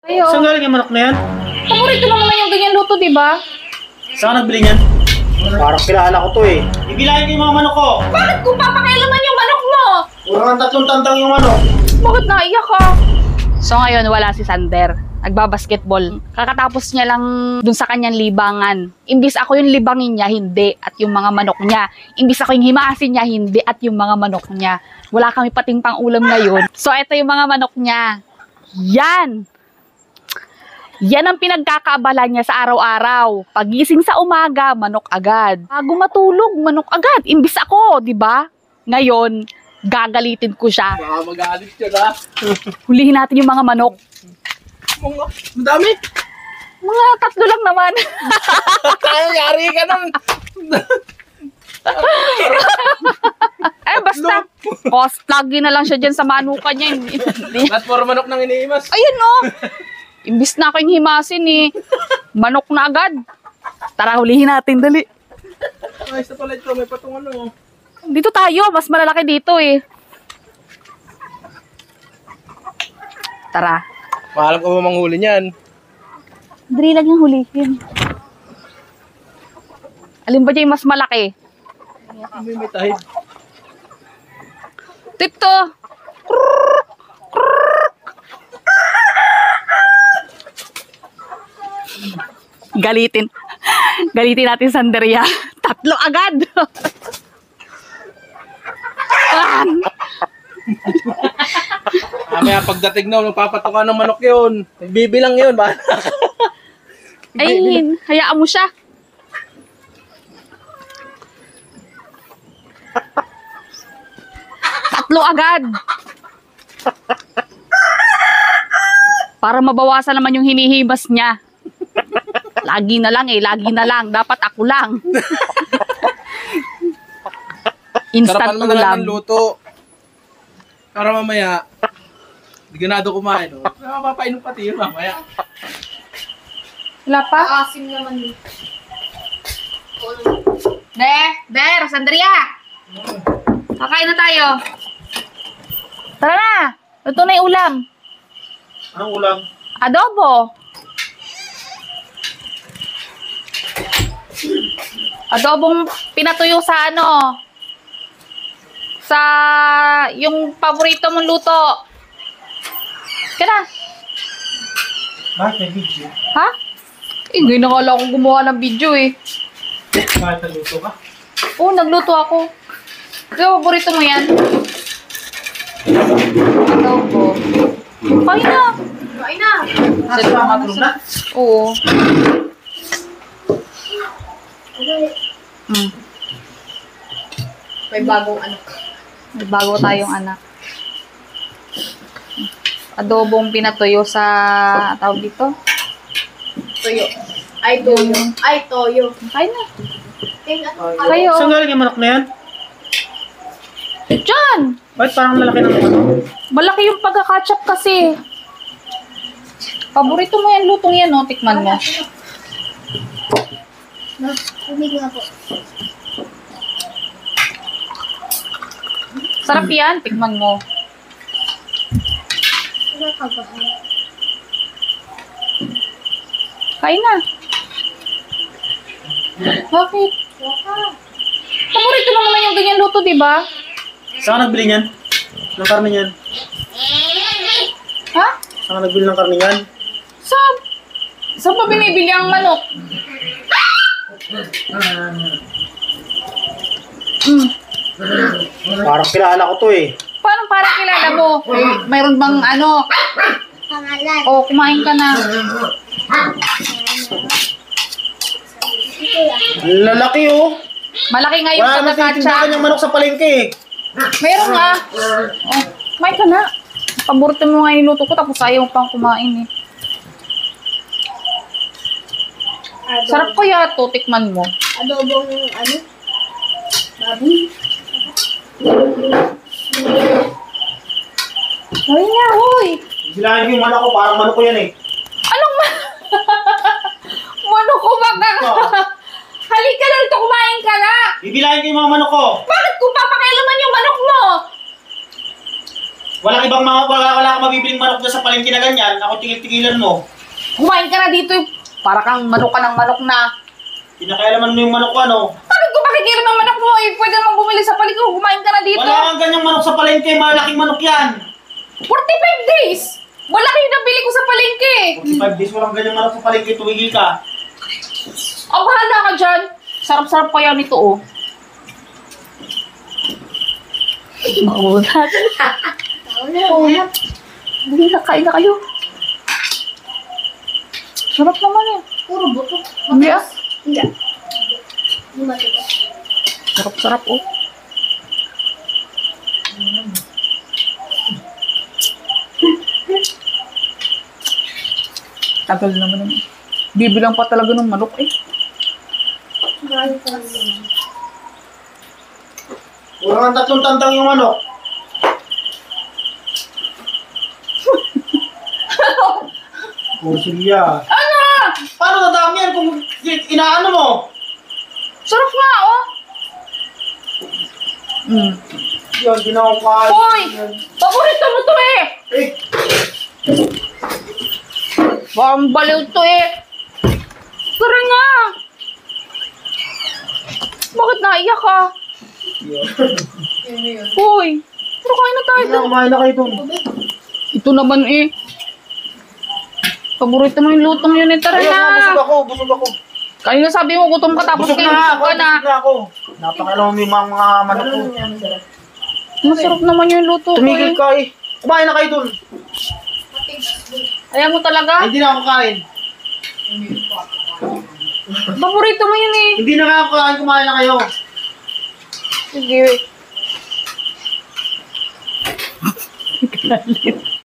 Ayo. Saan galing yung manok na yan? Paborito mo naman yung ganyan luto, di ba? Saan ka nagbili niyan? Parang kilala ko to eh. Ibilahin ko yung mga manok ko. Bakit ko papakailaman yung manok mo? Urang 3 tandang yung manok. Bakit naiyak ka? So ngayon wala si Sander. Nagbabasketball. Kakatapos niya lang dun sa kanyang libangan. Imbis ako yung libangin niya, hindi. At yung mga manok niya. Imbis ako yung himasin niya, hindi. At yung mga manok niya. Wala kami pating pang ulam ngayon. So ito yung mga manok niya. Yan! Yan ang pinagkakaabala niya sa araw-araw. Pagising sa umaga, manok agad. Bago matulog, manok agad. Imbis ako, di ba? Ngayon, gagalitin ko siya. Baka magalit siya na. Hulihin natin yung mga manok. Madami. Mga 3 lang naman. Yari ka nun. Eh, basta. Cost lagi na lang siya dyan sa manuka niya. Lahat puro manok nang iniimas. Ayun, no. Imbis na ako yung himasin, eh. Manok na agad. Tara, hulihin natin, dali. Ayos na pala ito. May patong ano. Dito tayo. Mas malalaki dito, eh. Tara. Maalam ka ba manghuli niyan? Dali lang yung hulihin. Alin ba dyan yung mas malaki? May tahid. Tip to. Galitin. Galitin natin Sanderia. 3 agad. Mamaya pagdating na, magpapatoka ng manok yun. Bibilang yun, ba? Ay, hayaan mo siya. Tatlo agad. Para mabawasan naman yung hinihimas niya. Lagi na lang eh, lagi na lang. Dapat ako lang. Instant Sarapan mo na lang ulam. ng luto. Para mamaya, di ganado kumain. No? Mapapainom pati yun mamaya. Wala pa? Asim naman yun. Sandria! Kakain na tayo. Tara na! Ito na yung ulam. Anong ulam? Adobo. Adobong pinatuyo sa ano? Sa yung paborito mong luto. Kaya Bakit may video? ha? Eh, ngayon nakala akong gumawa ng video eh. Bakit naluto ka? Oo, nagluto ako. Kaya paborito mo yan? Adobo. Kain na. Kain na. Nasa mga tulog na? Oo. Okay. May bagong anak. May bago tayong anak. Adobong pinatuyo sa tawag dito. Toyo. Ay, toyo. Ay, toyo. Kain na. Kayo. Saan galing yung manok na yan? Diyan! Bakit parang malaki ng manok? Malaki yung pagka-ketchup kasi. Paborito mo yan, lutong yan, no? Tikman mo. Umig nga po. Sarap yan, tikman mo. Ano ka ba? Kain na. Bakit? Waka. Paborito mo naman yung ganyan luto, di ba? Saan ka nagbili niyan? Ng karne niyan? Ha? Saan ka nagbili ng karne niyan? Saan pa binibili ang manok? Parang kilala ko to eh. Paano parang kilala mo? Mayroon bang ano? Pangalan. O, kumain ka na. Ang lalaki oh. Malaki nga yung Wala naman tinitindahan pagka-ketchup. yung manok sa palengke eh. Mayroon nga. Oh, kumain ka na. Paborito mo nga yung luto ko, tapos ayaw mo pang kumain eh. Sarap kaya to, tikman mo. Adobong ano? Baboy. Ay na, hoy! Bilahin ko yung manok ko, parang manok ko yan eh. Anong manok ko ba? Halika na rito, kumain ka na! Bibilahin ko yung mga manok ko. Bakit ko papakailaman yung manok mo? Wala kang mabibiling manok dyan sa palengke na ganyan. Ako tigil-tigilan mo. Kumain ka na dito eh. Para kang manok ka ng manok na. Pinakailaman mo yung manok ko, ano? Bakit ko makikira ng manok mo eh? Pwede naman bumili sa paligid. Kumain ka na dito. Wala kang ganyang manok sa palengke. Malaking manok yan. 45 days! Wala kayo nabili ko sa palengke. 45 days walang ganyang manok sa palengke. Tumigil ka. Ang bahala ka dyan. Sarap-sarap kaya nito oh. Maulat. Maulat. Hindi na, kain na kayo. Sarap naman eh. Puro buto. Hindi ah. Hindi. Hindi matigas. Sarap-sarap oh. Tagal naman naman. Bibilang pa talaga ng manok eh. Mahal ko lang. Kurang ang 3 tantang yung manok. Porsilya. Ano? Paano nadami yan kung inaano mo? Sarap nga oh. Yan, kinakain. Hoy! Paborito mo to eh! Eh, Parang baliw to eh. Tara nga. Bakit naiyak ka? Hoy! Pero kain na tayo to. kumain na kayo dun. Ito naman eh. Paborito mo yung lutong yun eh. Tara Ayun na, na. busog ako. Kanina sabi mo gutom ka tapos Busog kayo na busog ako, ka na. busog na ako. Napakalaman mo yung mga manok ko. Masarap naman yung luto ko Tumigil eh. ka eh. Kumain na kayo dun. Ayaw mo talaga? Ay, hindi na ako kain. Paborito mo yun eh. Hindi na nga ako kain, kumain na kayo. Sige.